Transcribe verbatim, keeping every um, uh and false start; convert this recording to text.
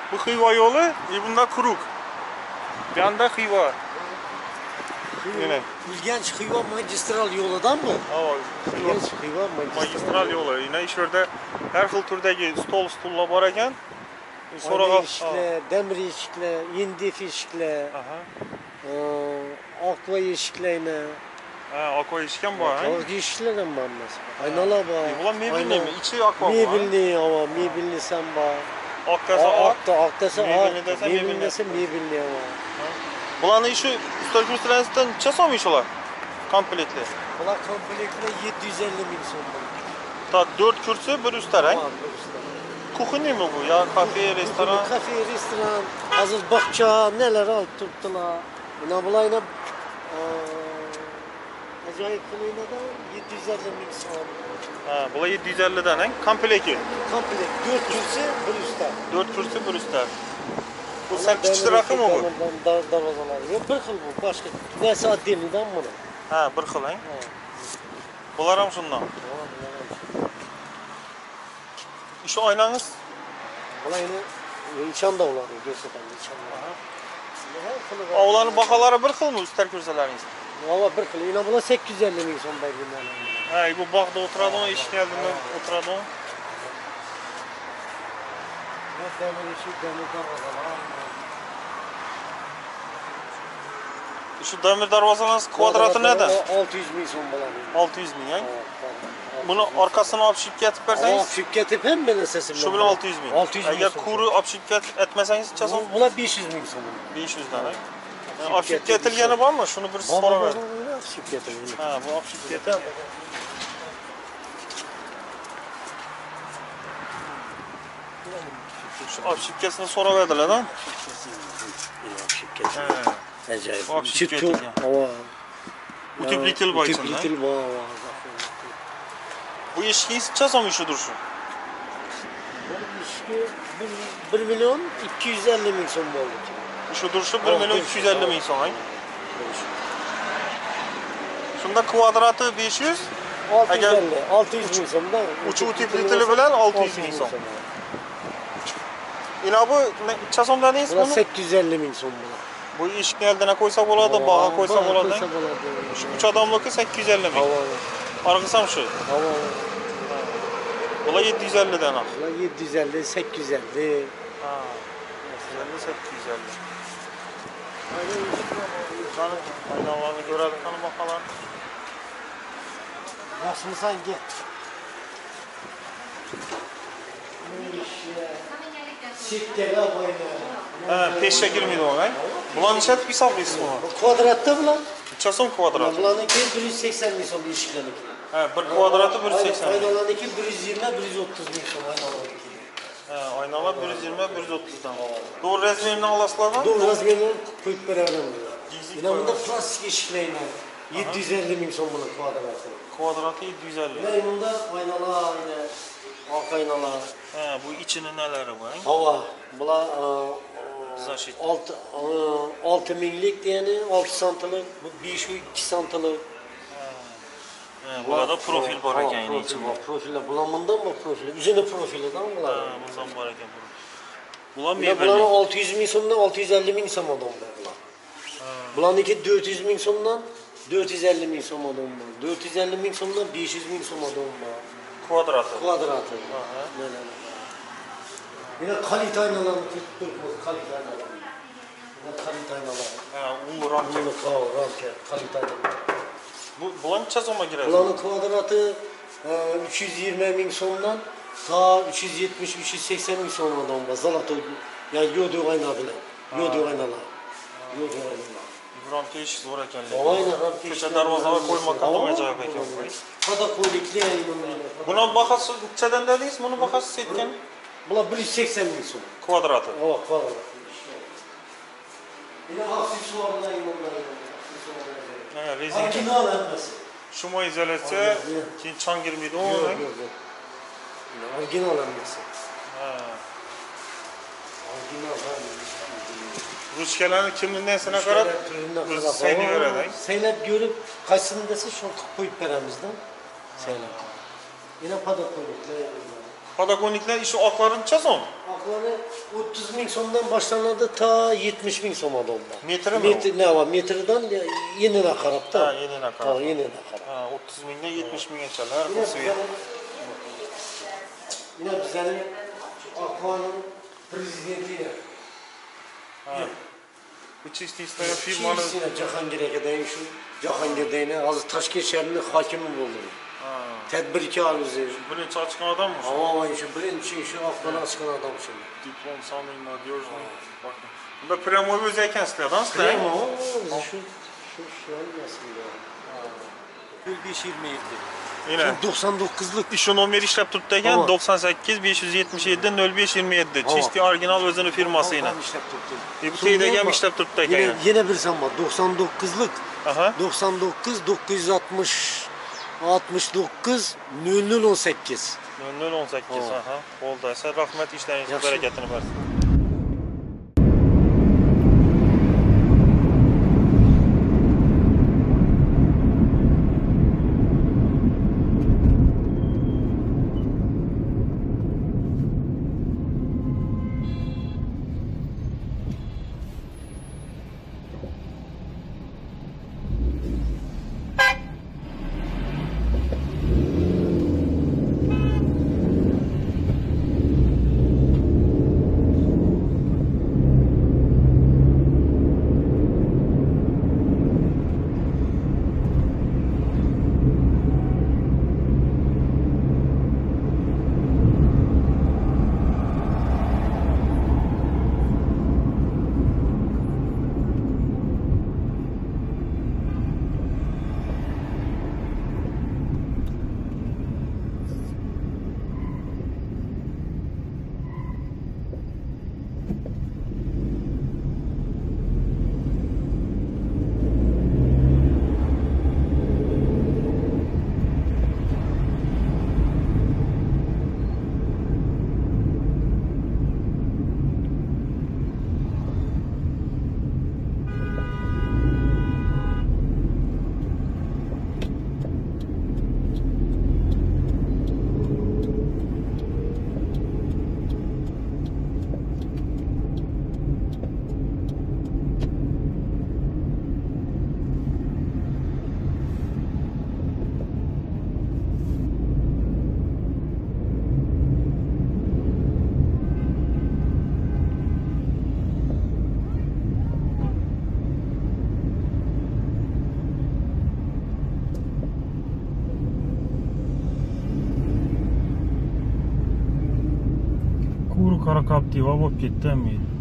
Bu Xiva yolu, e bunda Kuruk. Bir anda Xiva. Yine. Ulgenç Xiva magistral yoludan mı? Evet. Ulgenç Xiva magistral, magistral yolu. Yine işörde her xil turdagi stol stullar bor ekan. So'roq eshiklar, demir eshiklar, yindif eshiklar. Aha. Aqua eshiklarni. Ha, aqua eshik ham bor, ha? To'rt eshiklar ham bor emas. Aynalar bor. Bular mebelnimi? Ichi aqua. Mebelni, ava, mebelni ham bor. Oqdasa oq, oqdasa oq, mebelni desa mebelni ham bor. Bularning shu ustal kursilardan necha so'm shular? Komplektli. Bular komplektli yetti yuz ellik ming so'm. Ta dört kursi, bir ustarang. Kuxni mi bu? Ya kafe, restoran? Kafe, restoran, hazır bakça, neler alıp tuttular. Buna bulayla acayip kılığına da yetti yüz elli ming so'm. Ha, bular yetti yuz ellidan, ha? Komplekti. Komplekt. dört kursi, bir ustar. dört kursi, bir ustar. Bu sakkizinchi raqam mı bu? Darvozalar. Yok, bir xil bu. Başka. Neyse adelidan bunu. Ha, bir xil, ha? Bular ham shundan. Şu aynanız? Bular yine nişanda ular, gösterdim nişanda. Avlanın bakaları bir xil mi üstler kursalarınız? Valla bir xil. Yine bular sekiz yüz elli ming so'm berganlar. Ha, bu bag'da o'tiradi, eshik oldida o'tiradi. Demir eshik, demir darvozalar. Şu demir darvozalarınız kvadratı nedir? altı yüz ming so'm bo'ladi. altı yüz ming, ha? Bunu arkasını opshib ketib bersangiz? Opshib ketib ham men sesim. Shu bilan olti yuz ming. Agar kuri opshib ketib etmasangiz necha so'm? Bular besh yuz ming so'm. besh yuz dan, ha? Opshib ketilgani bormi? Shuni bir so'rab ber. Opshib ketilgan. Ha, bu opshib ketib. Şu opshib ketishini so'rab berdilar-da. Opshib ketdi. Acayip. Opshib ketilgan. Havo. Utepletil bor içinde. Utepletil bor. Bu eshikning necha so'm ishi durshi? Bu eshikni bir million ikki yuz ellik ming so'm bo'ldi. Ishi durshi bir million ikki yuz ellik ming so'm, ha? Shunda kvadrati besh yuz, agar olti yuz ming so'mdan uchi utepletili bilan olti yuz ming so'm. Ina bu necha so'm dedingiz buni? sakkiz yuz ellik ming so'm bo'ladi. Bu eshikni oldina qo'ysa bo'ladi, bag'a qo'ysa bo'ladi. Shu uch odamlikka sakkiz yuz ellik ming. Arg'isi ham shu. Bular yetti yuz elli dan. Bular yetti yuz elli, sakkiz yuz elli. Ha. yetti yuz elli, sakkiz yuz elli. Aynalarni ko'radi, qani baqalar. Yaxshimisan gel. Chekkaga qo'yma. Ha, peshga kirmaydi bu, ha? Bularni necha deb hisoblaysiz buni? Kvadratda bular. Necha so'm kvadrat? Bularniki bir yuz sakson ming so'm eshiklarniki. Ha, bir kvadrati bir yuz sakson. Aynalarniki bir yuz yigirma, bir yuz o'ttiz ming so'm aynalarniki. Ha, aynalar bir yuz yigirma, bir yuz o'ttiz dan. Doğru razmerini olasizlarmi? Doğru razmerini qo'yib beraman. Yana bunda plastik eshiklarni yetti yuz ellik ming so'm bular kvadrati. Kvadrati yetti yuz ellik. Yana bunda aynalar, ayna, oq aynalar. Ha, bu ichini nelari bu? Hava. Bular Zaşit. olti minglik yani olti santilik, bu besh yuz ikki santilik. Ha, burada profil bor ekan yine içinde. Profillar bular bundan mı profil? Üzerine profilidan bular. Ha, bundan bor ekan bu. Bular mebel. Bular olti yuz ming so'mdan olti yuz ellik ming so'm odam bular. Bularniki dört yüz ming so'mdan dört yüz ellik ming so'm odam bor. dört yüz ellik ming so'mdan besh yuz ming so'm odam bor. Kvadratı. Kvadratı. Aha. Mana. Yine kalite aynalarni ko'rib turibmiz, kalite aynalar. Yine kalite aynalar. Ha, u ramka. Bu ramka, kalite aynalar. Bu bular necha so'mga kiradi? Bularning kvadrati uch yuz yigirma ming so'mdan ta uch yuz yetmish uch yuz sakson ming so'mdan bor. Zolotoy, ya'ni yo'diq ayna bilan. Yo'diq aynalar. Yo'diq aynalar. Ramka ish zo'r ekan. Aynan ramka. Ko'cha darvozalar qo'ymoqqa ajoyib ekan. Padakolikli aynalar. Buni bahasi nechadan dedingiz? Buni bahasi setgan? Bular bir yuz sakson ming so'm. Kvadrati. Ha, kvadrat. Yine aksesuarlar aynalar. Ha, rezina. Original emas. Shuma izolyatsiya, keyin chang girmaydi u. Yo'q, yo'q, yo'q. Original emas. Ha. Original ha. Ruchkalarni kimdan sina qarab, o'zi saylab beradi. Saylab ko'rib, qaysini desa shuni qilib qo'yib beramizda. Saylab. Yana padakoliklar. Patagoniklar işi oqlari necha so'm? Oqlari o'ttiz ming so'mdan boshlanadi ta yetmish ming so'm odamda. Metrimi? Metr ne var? Metrdan yenine qarab da. Ha, yenine qarab. Ha, yenine qarab. Ha, o'ttiz mingdan yetmish minggachalar Yine qilsa. Yine bizning Aqvanın prezidenti. Ha. Bu çiftlikler firmanın Çiftliğine Cahangir Eke'den şu Cahangir Deyne az Taşkent şehrinin hakimi oldu. Ha. Tedbirkar bizi. Birinci çıkan adam mı? Ama şu birinci şu Aqvan'a çıkan adam şimdi. Diplom sanayım diyorsun. Bakın. Bunda premoy öz ekensizlerden sizler. Premo şu şu şu an nasıl ya? nol beş yirmi yedi. Yine. doksan dokuzluk İşin nomeri işlep tuttayken Tamam. doksan sekiz beş yüz yetmiş yedi nol beş yirmi yedi. Çiftli orijinal özünün firması yine. işlep tuttu. E bu teyde gel işlep tuttayken. Yine, yine bir zaman doksan dokuzluk Aha. doksan dokuz dokuz yüz altmış altmış dokuz nol nol on sekiz. nol nol on sekiz. Ha. Aha. Oldaysa rahmet işlerinizin Yaxşı. bereketini versin. Kuru kara kaptiva bo'lib ketdi men.